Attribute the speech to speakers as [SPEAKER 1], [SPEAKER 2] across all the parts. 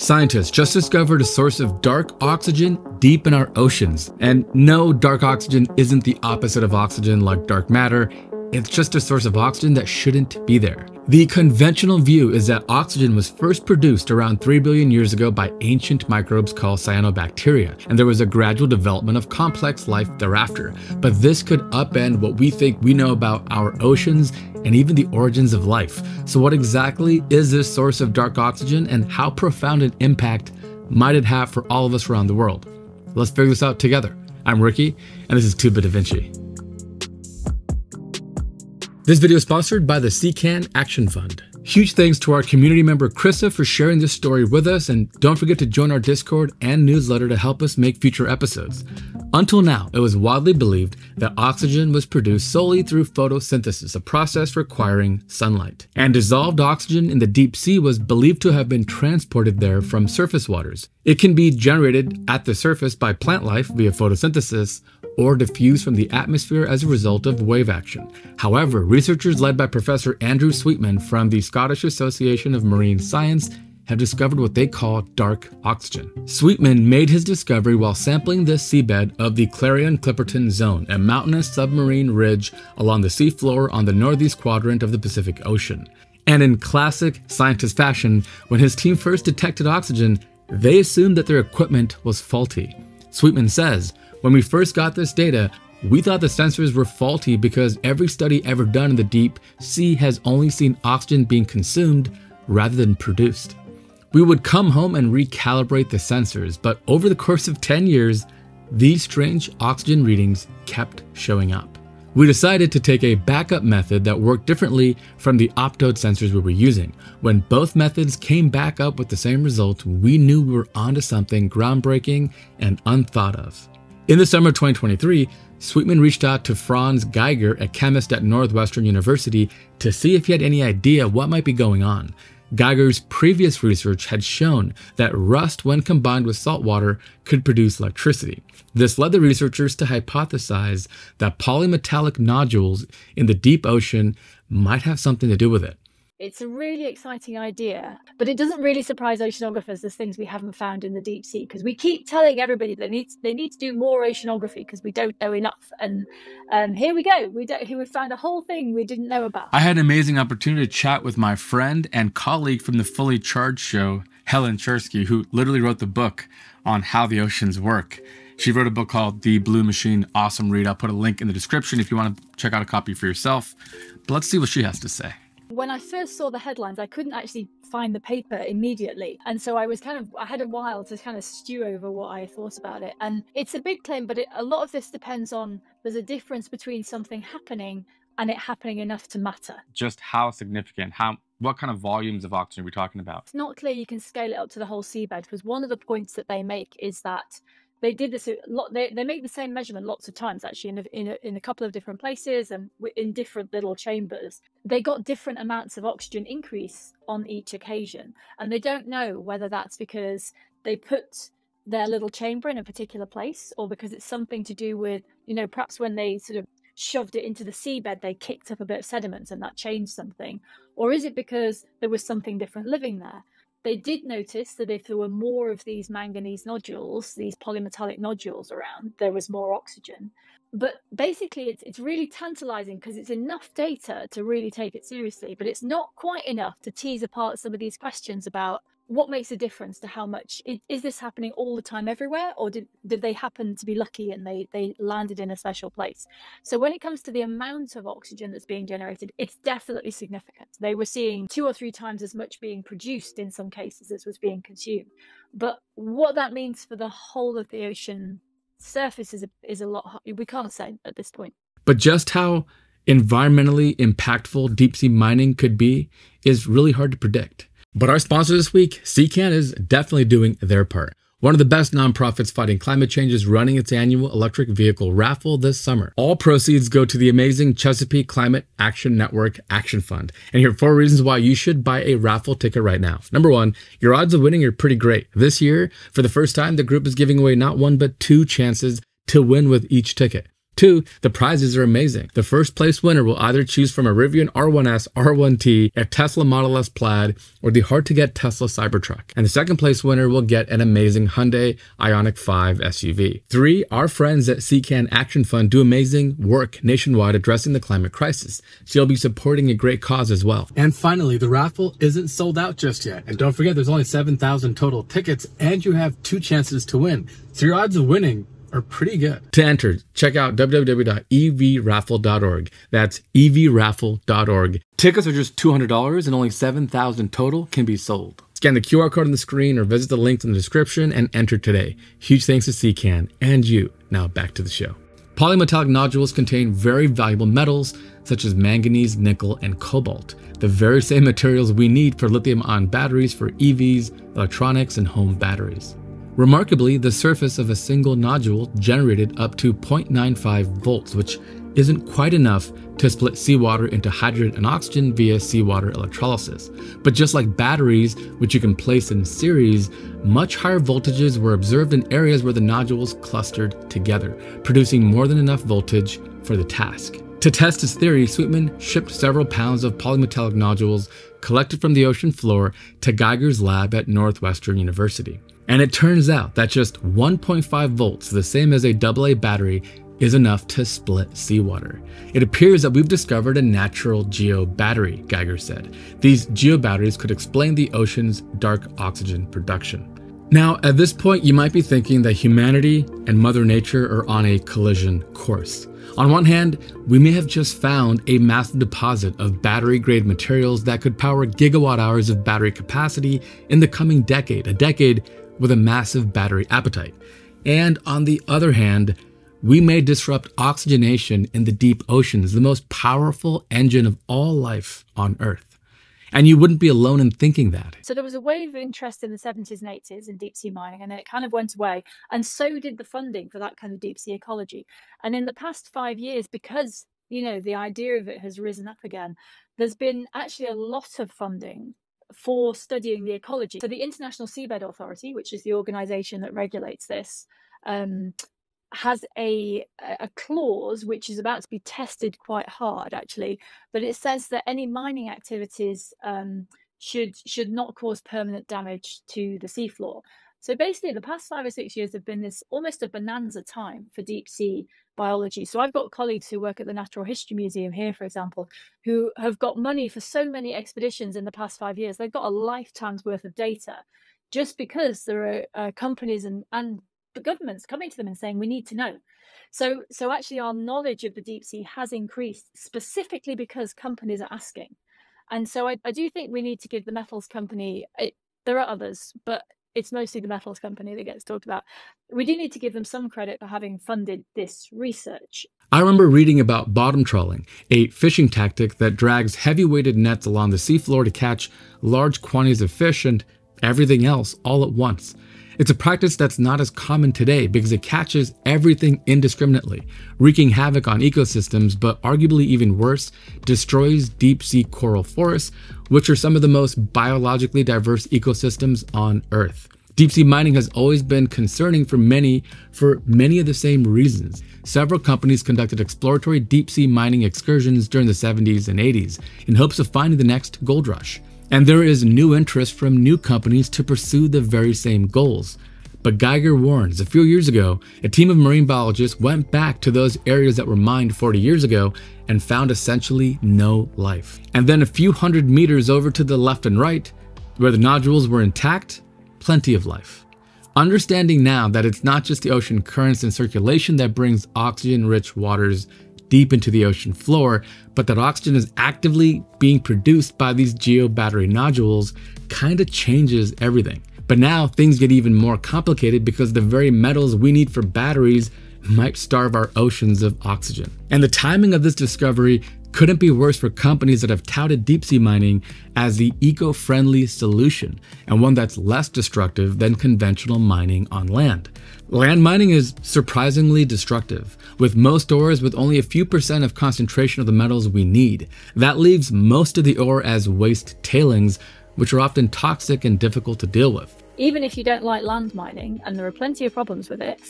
[SPEAKER 1] Scientists just discovered a source of dark oxygen deep in our oceans. And no, dark oxygen isn't the opposite of oxygen like dark matter. It's just a source of oxygen that shouldn't be there. The conventional view is that oxygen was first produced around 3 billion years ago by ancient microbes called cyanobacteria, and there was a gradual development of complex life thereafter. But this could upend what we think we know about our oceans and even the origins of life. So what exactly is this source of dark oxygen, and how profound an impact might it have for all of us around the world? Let's figure this out together. I'm Ricky, and this is 2-Bit Da Vinci. This video is sponsored by the CCAN Action Fund. Huge thanks to our community member Krista for sharing this story with us, and don't forget to join our Discord and newsletter to help us make future episodes. Until now, it was widely believed that oxygen was produced solely through photosynthesis, a process requiring sunlight. And dissolved oxygen in the deep sea was believed to have been transported there from surface waters. It can be generated at the surface by plant life via photosynthesis, or diffused from the atmosphere as a result of wave action. However, researchers led by Professor Andrew Sweetman from the Scottish Association of Marine Science have discovered what they call dark oxygen. Sweetman made his discovery while sampling the seabed of the Clarion-Clipperton Zone, a mountainous submarine ridge along the seafloor on the northeast quadrant of the Pacific Ocean. And in classic scientist fashion, when his team first detected oxygen, they assumed that their equipment was faulty. Sweetman says, "When we first got this data, we thought the sensors were faulty because every study ever done in the deep sea has only seen oxygen being consumed rather than produced. We would come home and recalibrate the sensors, but over the course of 10 years, these strange oxygen readings kept showing up. We decided to take a backup method that worked differently from the optode sensors we were using. When both methods came back up with the same result, we knew we were onto something groundbreaking and unthought of." In the summer of 2023, Sweetman reached out to Franz Geiger, a chemist at Northwestern University, to see if he had any idea what might be going on. Geiger's previous research had shown that rust, when combined with salt water, could produce electricity. This led the researchers to hypothesize that polymetallic nodules in the deep ocean might have something to do with it.
[SPEAKER 2] It's a really exciting idea, but it doesn't really surprise oceanographers. There's things we haven't found in the deep sea, because we keep telling everybody they need to do more oceanography because we don't know enough. And here we go. We found a whole thing we didn't know about.
[SPEAKER 1] I had an amazing opportunity to chat with my friend and colleague from the Fully Charged show, Helen Chersky, who literally wrote the book on how the oceans work. She wrote a book called The Blue Machine. Awesome read. I'll put a link in the description if you want to check out a copy for yourself. But let's see what she has to say.
[SPEAKER 2] When I first saw the headlines, I couldn't actually find the paper immediately. And so I had a while to kind of stew over what I thought about it. And it's a big claim, but a lot of this depends on, there's a difference between something happening and it happening enough to matter.
[SPEAKER 1] Just how significant, what kind of volumes of oxygen are we talking about?
[SPEAKER 2] It's not clear you can scale it up to the whole seabed, because one of the points that they make is that they did this a lot. They make the same measurement lots of times, actually, in a couple of different places and in different little chambers. They got different amounts of oxygen increase on each occasion, and they don't know whether that's because they put their little chamber in a particular place, or because it's something to do with, perhaps when they sort of shoved it into the seabed, they kicked up a bit of sediment and that changed something, or is it because there was something different living there? They did notice that if there were more of these manganese nodules, these polymetallic nodules around, there was more oxygen. But basically, it's really tantalizing because it's enough data to really take it seriously, but it's not quite enough to tease apart some of these questions about what makes a difference to how much. Is this happening all the time everywhere, or did they happen to be lucky and they landed in a special place? So when it comes to the amount of oxygen that's being generated, it's definitely significant. They were seeing 2 or 3 times as much being produced in some cases as was being consumed. But what that means for the whole of the ocean surface is a lot. We can't say at this point. But
[SPEAKER 1] just how environmentally impactful deep sea mining could be is really hard to predict. But our sponsor this week, CCAN, is definitely doing their part. One of the best nonprofits fighting climate change is running its annual electric vehicle raffle this summer. All proceeds go to the amazing Chesapeake Climate Action Network Action Fund. And here are 4 reasons why you should buy a raffle ticket right now. Number 1, your odds of winning are pretty great. This year, for the first time, the group is giving away not 1 but 2 chances to win with each ticket. 2, the prizes are amazing. The first place winner will either choose from a Rivian R1S, R1T, a Tesla Model S Plaid, or the hard-to-get Tesla Cybertruck. And the second place winner will get an amazing Hyundai Ioniq 5 SUV. 3, our friends at SeaCan Action Fund do amazing work nationwide addressing the climate crisis, so you'll be supporting a great cause as well. And finally, the raffle isn't sold out just yet. And don't forget, there's only 7,000 total tickets, and you have 2 chances to win. So your odds of winning are pretty good. To enter, check out www.evraffle.org. That's evraffle.org. Tickets are just $200 and only 7,000 total can be sold. Scan the QR code on the screen or visit the links in the description and enter today. Huge thanks to SeaCan and you. Now back to the show. Polymetallic nodules contain very valuable metals such as manganese, nickel, and cobalt, the very same materials we need for lithium-ion batteries for EVs, electronics, and home batteries. Remarkably, the surface of a single nodule generated up to 0.95 volts, which isn't quite enough to split seawater into hydrogen and oxygen via seawater electrolysis. But just like batteries, which you can place in series, much higher voltages were observed in areas where the nodules clustered together, producing more than enough voltage for the task. To test his theory, Sweetman shipped several pounds of polymetallic nodules collected from the ocean floor to Geiger's lab at Northwestern University. And it turns out that just 1.5 volts, the same as a AA battery, is enough to split seawater. It appears that we've discovered a natural geobattery, Geiger said. These geobatteries could explain the ocean's dark oxygen production. Now, at this point, you might be thinking that humanity and Mother Nature are on a collision course. On one hand, we may have just found a massive deposit of battery-grade materials that could power gigawatt hours of battery capacity in the coming decade, a decade with a massive battery appetite. And on the other hand, we may disrupt oxygenation in the deep oceans, the most powerful engine of all life on Earth. And you wouldn't be alone in thinking that.
[SPEAKER 2] So there was a wave of interest in the 70s and 80s in deep sea mining, and then it kind of went away. And so did the funding for that kind of deep sea ecology. And in the past 5 years, because, you know, the idea of it has risen up again, there's been actually a lot of funding for studying the ecology. So the International Seabed Authority, which is the organization that regulates this, has a clause which is about to be tested quite hard, actually, but it says that any mining activities should not cause permanent damage to the seafloor. So basically, the past 5 or 6 years have been this almost a bonanza time for deep sea biology. So I've got colleagues who work at the Natural History Museum here, for example, who have got money for so many expeditions in the past 5 years. They've got a lifetime's worth of data just because there are companies and the government's coming to them and saying, we need to know. So actually our knowledge of the deep sea has increased specifically because companies are asking. And so I do think we need to give the metals company, there are others, but it's mostly the metals company that gets talked about. We do need to give them some credit for having funded this research.
[SPEAKER 1] I remember reading about bottom trawling, a fishing tactic that drags heavy-weighted nets along the seafloor to catch large quantities of fish and everything else all at once. It's a practice that's not as common today because it catches everything indiscriminately, wreaking havoc on ecosystems, but arguably even worse, destroys deep-sea coral forests, which are some of the most biologically diverse ecosystems on Earth. Deep-sea mining has always been concerning for many of the same reasons. Several companies conducted exploratory deep-sea mining excursions during the 70s and 80s in hopes of finding the next gold rush. And there is new interest from new companies to pursue the very same goals. But Geiger warns, a few years ago, a team of marine biologists went back to those areas that were mined 40 years ago and found essentially no life. And then a few hundred meters over to the left and right, where the nodules were intact, plenty of life. Understanding now that it's not just the ocean currents and circulation that brings oxygen-rich waters deep into the ocean floor, but that oxygen is actively being produced by these geobattery nodules kind of changes everything. But now things get even more complicated because the very metals we need for batteries might starve our oceans of oxygen. And the timing of this discovery couldn't be worse for companies that have touted deep-sea mining as the eco-friendly solution, and one that's less destructive than conventional mining on land. Land mining is surprisingly destructive, with most ores with only a few % of concentration of the metals we need. That leaves most of the ore as waste tailings, which are often toxic and difficult to deal with.
[SPEAKER 2] Even if you don't like land mining, and there are plenty of problems with it,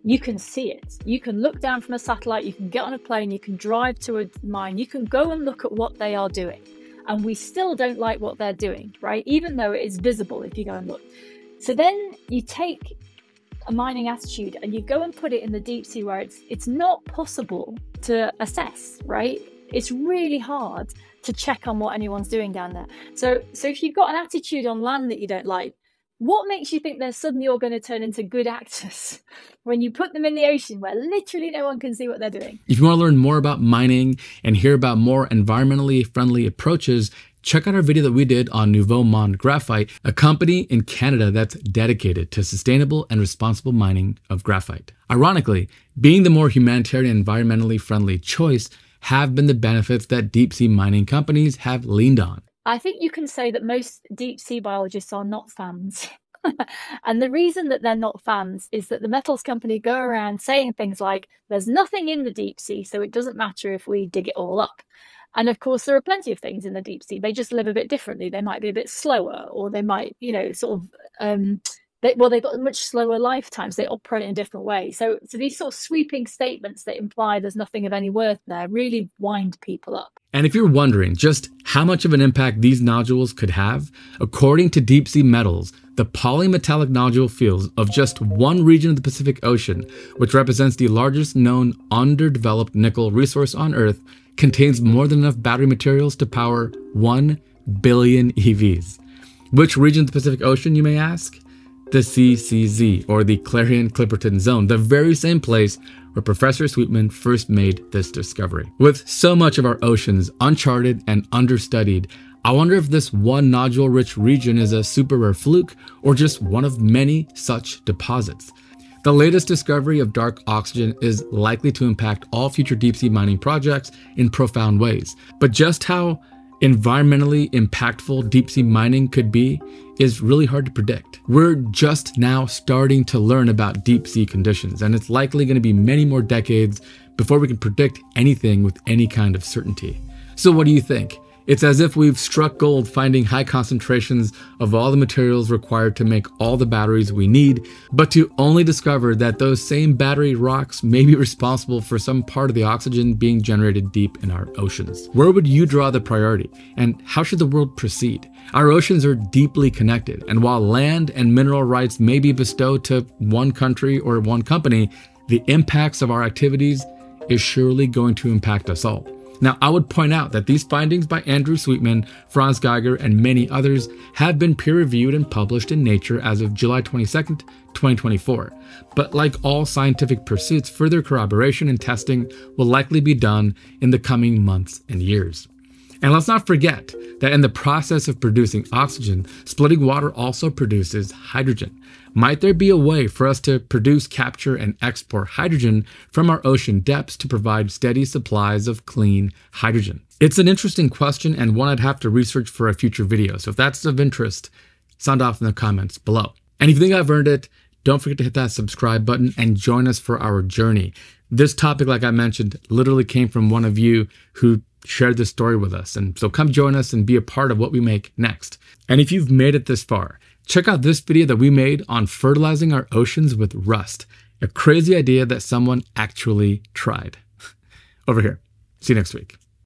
[SPEAKER 2] you can see it. You can look down from a satellite, you can get on a plane, you can drive to a mine, you can go and look at what they are doing. And we still don't like what they're doing, right? Even though it is visible if you go and look. So then you take a mining attitude and you go and put it in the deep sea where it's not possible to assess, right? It's really hard to check on what anyone's doing down there. So if you've got an attitude on land that you don't like, what makes you think they're suddenly all going to turn into good actors when you put them in the ocean where literally no one can see what they're doing?
[SPEAKER 1] If you want to learn more about mining and hear about more environmentally friendly approaches, check out our video that we did on Nouveau Monde Graphite, a company in Canada that's dedicated to sustainable and responsible mining of graphite. Ironically, being the more humanitarian and environmentally friendly choice have been the benefits that deep sea mining companies have leaned on.
[SPEAKER 2] I think you can say that most deep sea biologists are not fans. And the reason that they're not fans is that the metals company go around saying things like, there's nothing in the deep sea, so it doesn't matter if we dig it all up. And of course, there are plenty of things in the deep sea. They just live a bit differently. They might be a bit slower, or they might, sort of, they've got much slower lifetimes. They operate in a different way. So these sort of sweeping statements that imply there's nothing of any worth there really wind people up.
[SPEAKER 1] And if you're wondering just how much of an impact these nodules could have, according to Deep Sea Metals, the polymetallic nodule fields of just one region of the Pacific Ocean, which represents the largest known underdeveloped nickel resource on Earth, contains more than enough battery materials to power 1 billion EVs. Which region of the Pacific Ocean, you may ask? The CCZ, or the Clarion-Clipperton Zone, the very same place where Professor Sweetman first made this discovery. With so much of our oceans uncharted and understudied, I wonder if this one nodule-rich region is a super rare fluke or just one of many such deposits. The latest discovery of dark oxygen is likely to impact all future deep-sea mining projects in profound ways, but just how environmentally impactful deep-sea mining could be is really hard to predict. We're just now starting to learn about deep-sea conditions, and it's likely going to be many more decades before we can predict anything with any kind of certainty. So what do you think? It's as if we've struck gold finding high concentrations of all the materials required to make all the batteries we need, but to only discover that those same battery rocks may be responsible for some part of the oxygen being generated deep in our oceans. Where would you draw the priority, and how should the world proceed? Our oceans are deeply connected, and while land and mineral rights may be bestowed to one country or one company, the impacts of our activities is surely going to impact us all. Now, I would point out that these findings by Andrew Sweetman, Franz Geiger, and many others have been peer-reviewed and published in Nature as of July 22nd, 2024. But like all scientific pursuits, further corroboration and testing will likely be done in the coming months and years. And let's not forget that in the process of producing oxygen, splitting water also produces hydrogen. Might there be a way for us to produce, capture, and export hydrogen from our ocean depths to provide steady supplies of clean hydrogen? It's an interesting question and one I'd have to research for a future video. So if that's of interest, sound off in the comments below. And if you think I've earned it, don't forget to hit that subscribe button and join us for our journey. This topic, like I mentioned, literally came from one of you who shared this story with us. And so come join us and be a part of what we make next. And if you've made it this far, check out this video that we made on fertilizing our oceans with rust. A crazy idea that someone actually tried. Over here. See you next week.